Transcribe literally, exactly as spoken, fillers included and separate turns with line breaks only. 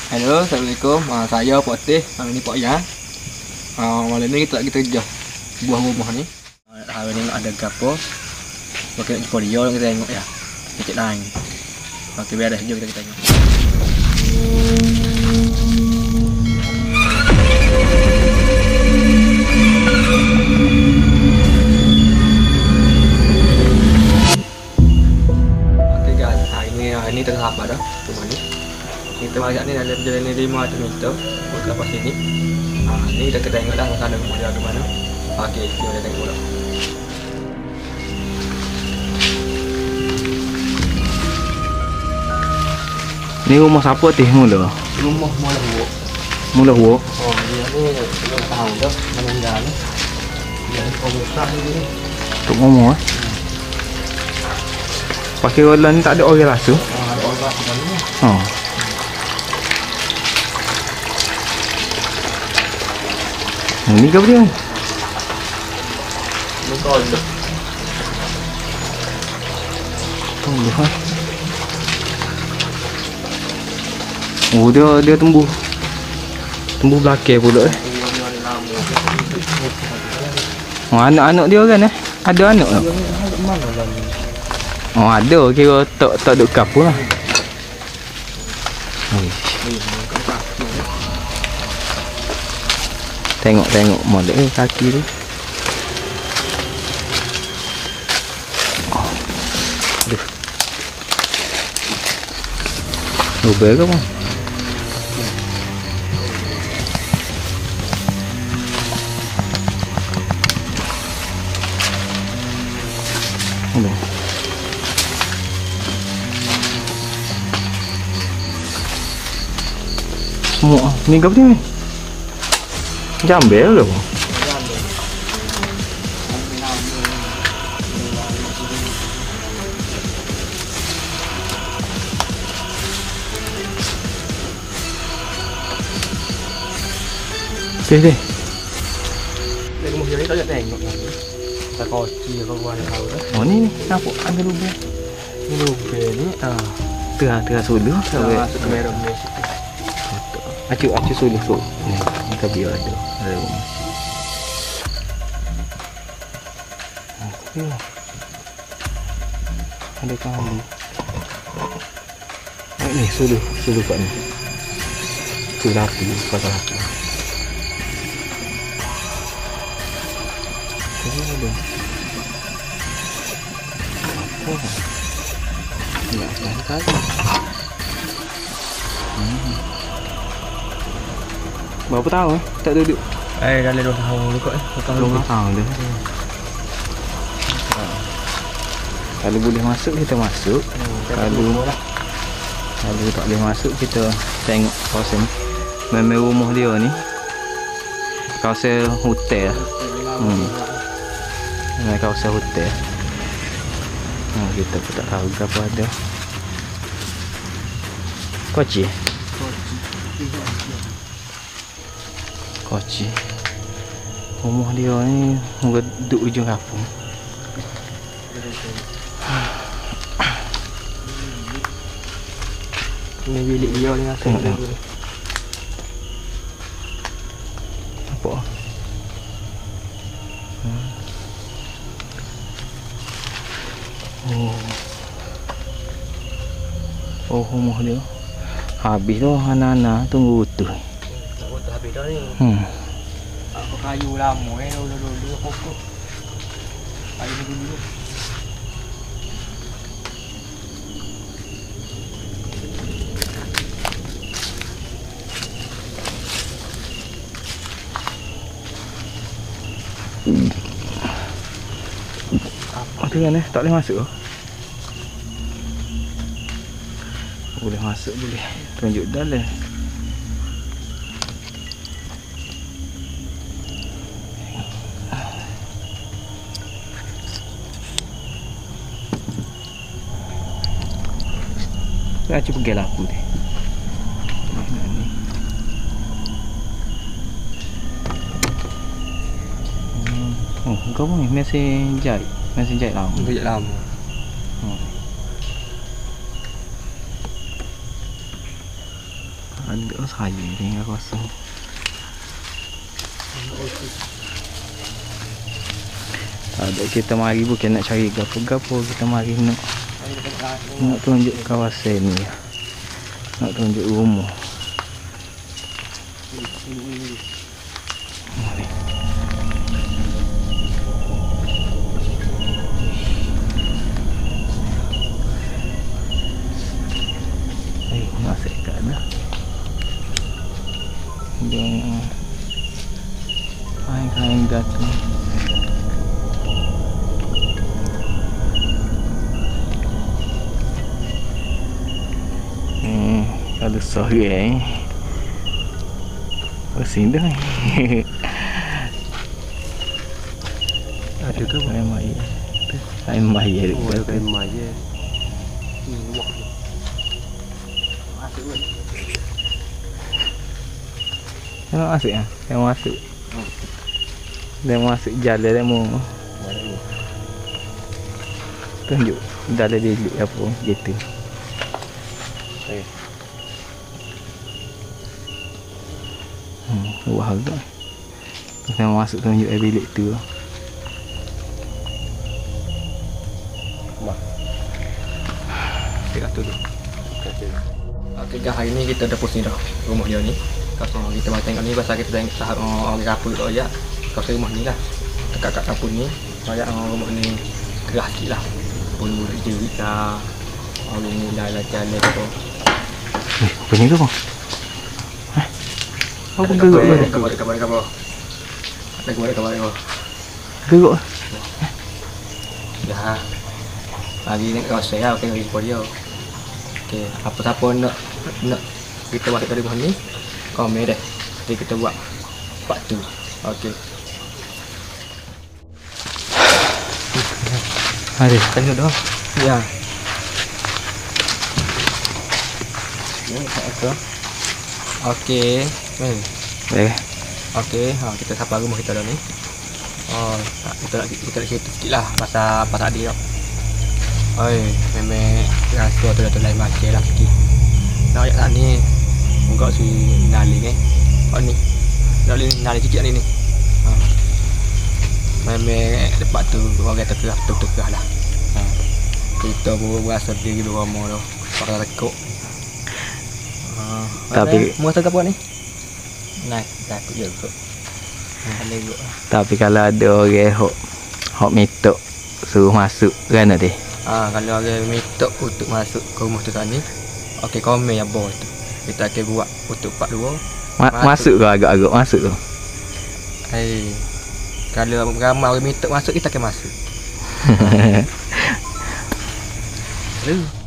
Halo, assalamualaikum. Uh, saya Pak Teh, uh, ini Pak Ya. Uh, malam ini kita kita kerja buah rumah ni. Uh, hari ni ada gapo? Pakai video kita tengok ya. Kita lain. Okey, biar dah jom kita tengok. Okey guys, hari ni hari ni tengah apa dah? Rumah ni. Kita masuk ni dalam jalan ni lima ratus meter ke lepas sini. Ha, ni kita tengok dah sana rumah dia ke mana. Okey, jom kita tengok dah.
Ni rumah siapa teh mula?
Rumah mula huok.
Mula huok.
Oh, dia ni belum tahu dah meninggal ni. Dia besar ni.
Tok ngomong ah. Pakai rolan ni tak ada orang rasa.
Ah, ada orang kat ni.
Ha. Ni ke dia?
Ni kau dah.
Tunggu ha. Oh dia dia tumbuh. Tumbuh belakang pula eh. Oh anak-anak dia kan eh. Ada anak tak? Oh ada kira tak tak duk kapur lah. Tengok-tengok model eh kaki tu. Aduh. Lubang ke bang? Aduh. Semua ni apa ni? Jambel ke bang? Deh deh.
Dia rumah dia ni tak ada tengok lagi. Tak koci ke buat tahu dah.
Oh ni ni apa ada lubang?
Ni lubang ni ah.
Tengah tengah suluh sampai
Masuk kamera ni.
acu acu suluh tu. Ni kita biar ada. Ada rumah. Okey. Ada kali. Ni suluh suluh kat ni. Tu lapu pasal lapu. Ini ada. Apa? Ya, kan kali. Hmm. Berapa tahun eh? Tak duduk.
Eh, dah dua tahun dulu kot eh. Dua tahun
Dua tahun dah. Kalau boleh masuk kita masuk.
Hmm,
kalau kalau tak boleh masuk kita tengok kawasan memang rumah dia ni. Kawasan hotel. Hmm. Ini kawasan hotel. Ha, kita pun tak tahu berapa ada. Koci. Koci. Rumah dia ni muka duduk ujung kampung.
Ini bilik dia ni asal.
Tengok tengok. Apa? Hmm. Oh. Oh rumah dia. Habis tu anak-anak tunggu utuh.
Tak betul habis dah ni.
Hmm.
Aku kayu lama eh dulu-dulu pokok. Kayu dulu.
Apa tu kan eh? Tak boleh masuk. Boleh masuk boleh. Tunjuk dalam. Saya cuba pergi lapu ni. Oh, kau pun ni mesin jahit. Mesin jahit lama.
Jahit lama.
Hmm. Ada saya tinggal kosong. Ada kita mari bukan nak cari gapo-gapo, kita mari nak nak tunjuk kawasan ni. Nak tunjuk rumah. Eh, masih tak ada. Yang kain-kain datang. Hmm, ada sore eh. Pusing dah. Ada ke kain maya? Kain maya dekat. Oh, ada kain maya. Ni luak ni. Masuk weh. Yang masuk ya? Yang masuk. Dia masuk jalan dia mau. Tunjuk jalan dia duduk apa gitu. Eh. Hmm, wah agak. Dia masuk tunjuk bilik tu. Wah. Dekat tu tu. Okey, guys, hari ni kita dah pusing dah rumah dia ni. Kalau kita mau tengok ni pasal kita tengok tahap orang kapur tu aja. Kalau rumah ni lah. Dekat kat kapur ni, saya rumah ni keras sikit lah. Puluh jerit lah. Orang mulai lah jalan tu. Eh, apa ni ke bang? Hah? Apa geruk ke? Dekat bawah, dekat bawah, dekat bawah. Dekat bawah, dekat bawah. Geruk? Dah. Lagi nak kawasan lah, okey, lagi sepuluh dia. Okey, apa-apa nak nak kita buat dari rumah ni, komen deh. Nanti kita buat part tu. Okey. Mari, tengok dah. Ya. Ni apa? Okey. Hmm. Baik. Okey, ha kita sapa rumah kita dah ni. Oh, tak, kita nak kita nak cerita sikitlah pasal apa tadi dah. Oi, memang rasa tu dah lain macam lah sikit. Nak ajak kat ni. Enggak si nali ni. Oh ni. Nali nali sikit ni ni. Ha. Memang lepas tu orang kata kerah betul-betul kerah lah. Ha. Kita pun berasa diri di rumah tu. Pakai tekuk. Ha. Tapi mau rasa apa ni? Nah, takut je kot. Tapi kalau ada orang hok hok mitok suruh masuk kan tadi. Ah, kalau orang mitok untuk masuk ke rumah tu tadi. Okey, komen ya bos tu. Kita akan buat untuk part dua. Ma masuk ke agak-agak masuk tu. Hai. Kalau ramai orang mitok masuk, kita akan masuk. Lu